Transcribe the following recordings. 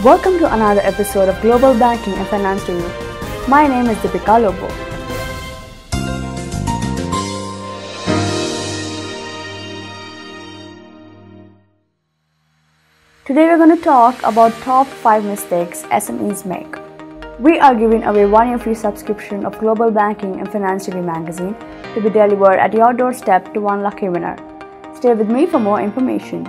Welcome to another episode of Global Banking and Finance Review. My name is Deepika Lobo. Today we're going to talk about top 5 mistakes SMEs make. We are giving away 1-year free subscription of Global Banking and Finance Review magazine to be delivered at your doorstep to one lucky winner. Stay with me for more information.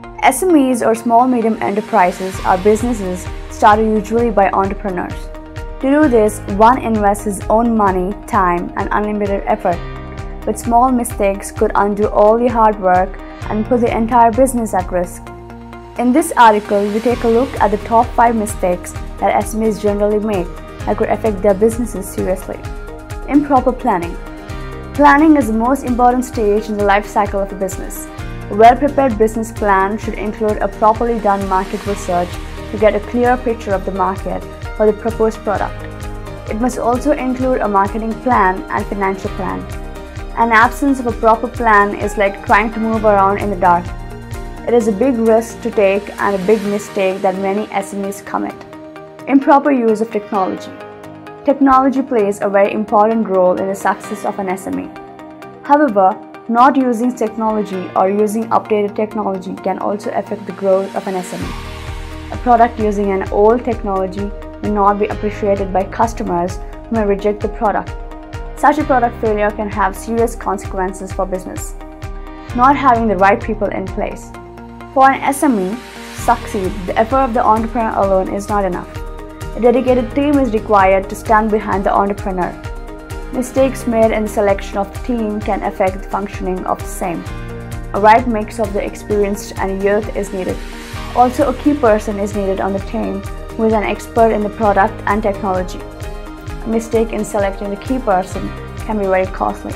SMEs or small-medium enterprises are businesses started usually by entrepreneurs. To do this, one invests his own money, time, and unlimited effort. But small mistakes could undo all the hard work and put the entire business at risk. In this article, we take a look at the top 5 mistakes that SMEs generally make that could affect their businesses seriously. Improper planning. Planning is the most important stage in the life cycle of a business. A well-prepared business plan should include a properly done market research to get a clear picture of the market for the proposed product. It must also include a marketing plan and financial plan. An absence of a proper plan is like trying to move around in the dark. It is a big risk to take and a big mistake that many SMEs commit. Improper use of technology. Technology plays a very important role in the success of an SME. However, not using technology or using updated technology can also affect the growth of an SME. A product using an old technology may not be appreciated by customers who may reject the product. Such a product failure can have serious consequences for business. Not having the right people in place. For an SME to succeed, the effort of the entrepreneur alone is not enough. A dedicated team is required to stand behind the entrepreneur. Mistakes made in the selection of the team can affect the functioning of the same. A right mix of the experienced and youth is needed. Also, a key person is needed on the team who is an expert in the product and technology. A mistake in selecting the key person can be very costly.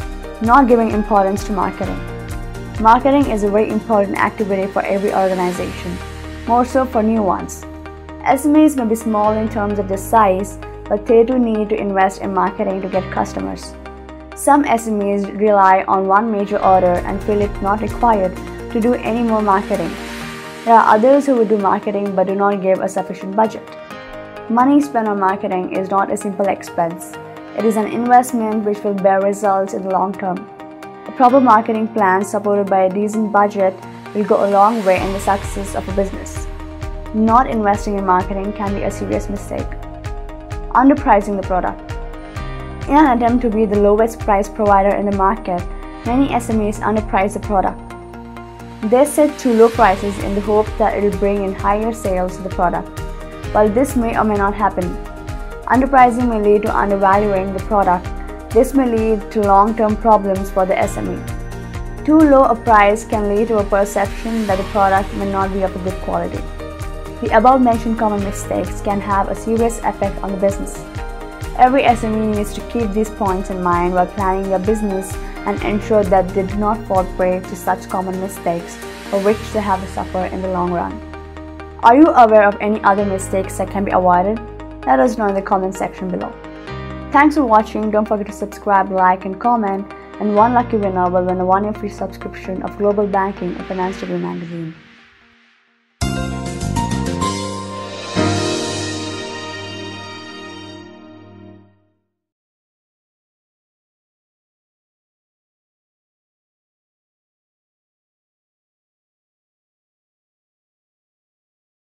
Not giving importance to marketing. Marketing is a very important activity for every organization, more so for new ones. SMEs may be small in terms of their size, but they do need to invest in marketing to get customers. Some SMEs rely on one major order and feel it not required to do any more marketing. There are others who will do marketing but do not give a sufficient budget. Money spent on marketing is not a simple expense. It is an investment which will bear results in the long term. A proper marketing plan supported by a decent budget will go a long way in the success of a business. Not investing in marketing can be a serious mistake. Underpricing the product. In an attempt to be the lowest price provider in the market, many SMEs underprice the product. They set too low prices in the hope that it will bring in higher sales of the product. While this may or may not happen, underpricing may lead to undervaluing the product. This may lead to long-term problems for the SME. Too low a price can lead to a perception that the product may not be of a good quality. The above-mentioned common mistakes can have a serious effect on the business. Every SME needs to keep these points in mind while planning their business and ensure that they do not fall prey to such common mistakes for which they have to suffer in the long run. Are you aware of any other mistakes that can be avoided? Let us know in the comment section below. Thanks for watching. Don't forget to subscribe, like, and comment, and one lucky winner will win a 1-year free subscription of Global Banking and Finance Review magazine.